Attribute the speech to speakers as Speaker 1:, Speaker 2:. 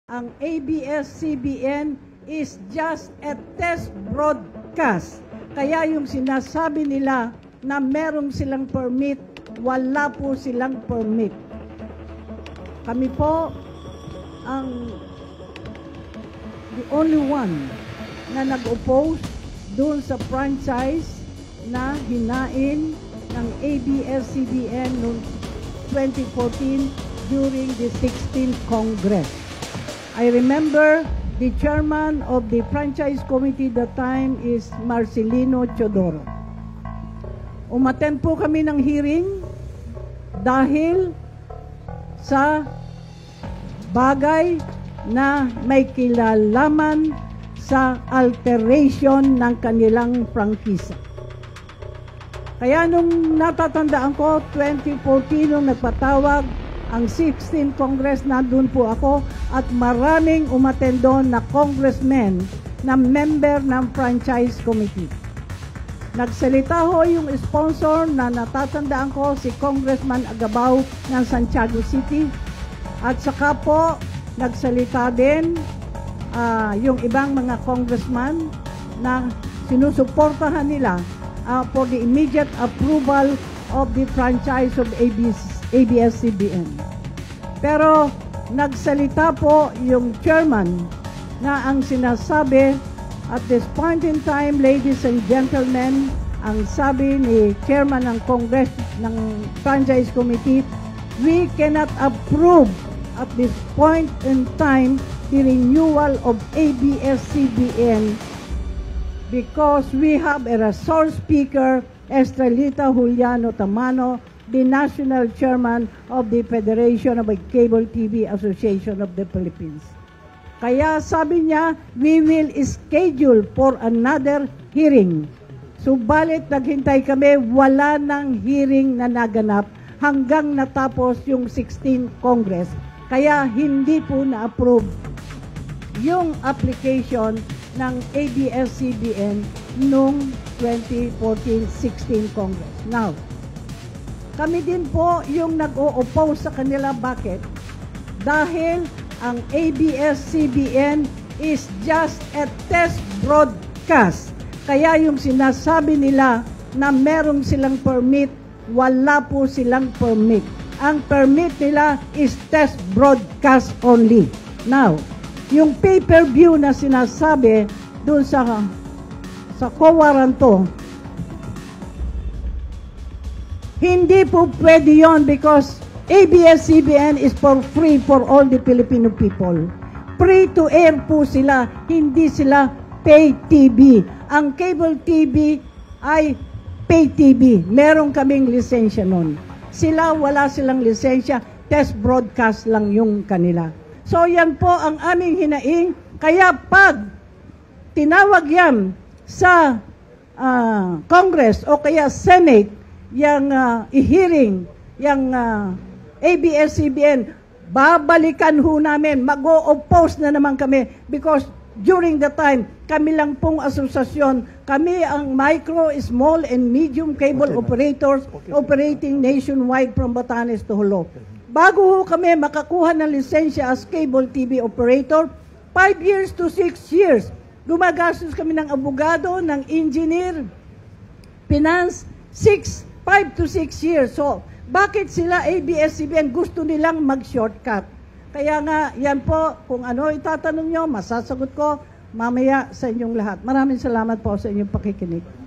Speaker 1: ang ABS-CBN is just a test broadcast. Kaya yung sinasabi nila na meron silang permit, wala po silang permit. Kami po ang the only one na nag-oppose doon sa franchise na hinain ng ABS-CBN noong 2014 during the 16th Congress. I remember the chairman of the franchise committee that time is Marcelino Chodoro. Umattend po kami ng hearing dahil sa bagay na may kilalaman sa alteration ng kanilang prangkisa. Kaya nung natatandaan ko, 2014 nung nagpatawag ang 16th Congress, nandun po ako at maraming umattend doon na congressmen na member ng franchise committee. Nagsalita ho yung sponsor na natatandaan ko, si Congressman Agabao ng Santiago City. At saka po, nagsalita din yung ibang mga congressman na sinusuportahan nila for the immediate approval of the franchise of ABS-CBN. Pero nagsalita po yung chairman na ang sinasabi, at this point in time, ladies and gentlemen, ang sabi ni chairman ng Congress ng franchise committee, we cannot approve at this point in time the renewal of ABS-CBN because we have a resource speaker, Estrelita Juliano Tamano, the national chairman of the Federation of Cable TV Association of the Philippines. Kaya sabi niya, we will schedule for another hearing. Subalit naghintay kami, wala nang hearing na naganap hanggang natapos yung 16th Congress. Kaya hindi po na-approve yung application ng ABS-CBN noong 2014-16 Congress. Now, kami din po yung nag-o-oppose sa kanila. Bakit? Dahil ang ABS-CBN is just a test broadcast. Kaya yung sinasabi nila na meron silang permit, wala po silang permit. Ang permit nila is test broadcast only. Now, yung pay-per-view na sinasabi doon sa Cowaranto, hindi po pwede yon because ABS-CBN is for free for all the Filipino people. Free to air po sila, hindi sila pay TV. Ang cable TV ay pay TV. Meron kaming lisensya nun. Sila wala silang lisensya, test broadcast lang yung kanila. So yan po ang aming hinaing. Kaya pag tinawag yan sa Congress o kaya Senate, yung i-hearing, yung ABS-CBN, babalikan ho namin, mag-o-oppose na naman kami because during the time, kami lang pong asosasyon, kami ang micro, small, and medium cable operators operating nationwide from Batanes to Jolo. Bago ho kami makakuha ng lisensya as cable TV operator, 5 years to 6 years. Gumagastos kami ng abogado, ng engineer, finance, 5 to 6 years. So, bakit sila ABS-CBN gusto nilang mag-shortcut? Kaya nga, yan po, kung ano itatanong nyo, masasagot ko mamaya sa inyong lahat. Maraming salamat po sa inyong pakikinig.